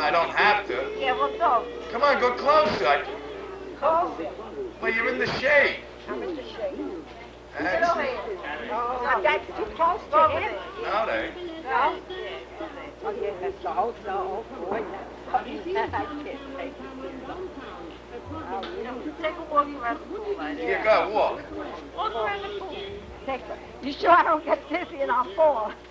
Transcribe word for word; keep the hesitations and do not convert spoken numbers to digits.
I don't have to. Yeah, well, go. Come on, go closer. I... Closer. Well, you're in the shade. I'm in the shade. That's Get over here. Oh, that's too close to him. No, they. No? Okay, that's so, so, boy, that's funny. I can't take it. You know, take a walk around the pool. Here you go, walk. Walk around the pool. Take a, you sure I don't get dizzy and I'll fall?